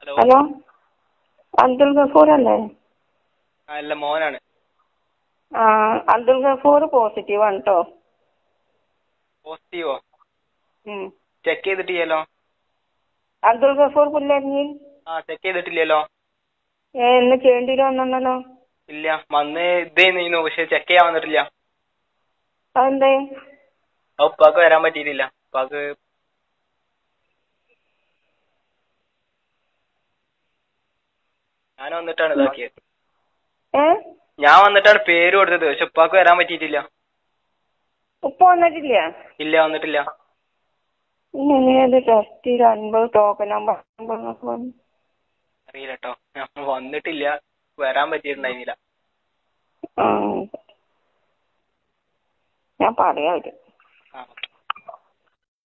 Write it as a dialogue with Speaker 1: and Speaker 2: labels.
Speaker 1: Hello
Speaker 2: hello Abdul Gafoor അല്ലേ?
Speaker 1: അല്ല, മോനാണ്.
Speaker 2: ആ അബ്ദുൽ ഗഫൂർ പോസിറ്റീവാണ് കേട്ടോ.
Speaker 1: പോസിറ്റീവോ? ചെക്ക് ചെയ്തിട്ടില്ലല്ലോ.
Speaker 2: അബ്ദുൽ ഗഫൂർ പുല്ലരിഞ്ഞി
Speaker 1: ചെക്ക് ചെയ്തിട്ടില്ലല്ലോ.
Speaker 2: ഇന്ന് ചേണ്ടിയിൽ വന്നല്ലോ.
Speaker 1: ഇല്ല, വന്ന് ഇതേന്നു, പക്ഷെ ചെക്ക് ചെയ്യാൻ വന്നിട്ടില്ല.
Speaker 2: അതെന്തേ?
Speaker 1: ഉപ്പാക്ക് വരാൻ പറ്റിയിട്ടില്ല. ഉപ്പാക്ക് ഞാൻ വന്നിട്ടാണ് ഇതാക്കിയത്. ഞാൻ വന്നിട്ടാണ് പേര് കൊടുത്തത്, പക്ഷെ ഉപ്പാക്ക് വരാൻ പറ്റിയിട്ടില്ല.
Speaker 2: ഉപ്പ വന്നിട്ടില്ല?
Speaker 1: ഇല്ല, വന്നിട്ടില്ല.
Speaker 2: ഇങ്ങനെ ടെസ്റ്റ് 50 ടോക്കൺ നമ്പർ
Speaker 1: അറിയില്ല കേട്ടോ, ഞാൻ വന്നിട്ടില്ല, വരാൻ പറ്റിയിട്ടുണ്ടായിരുന്നില്ല.
Speaker 2: ഞാൻ പറയാം.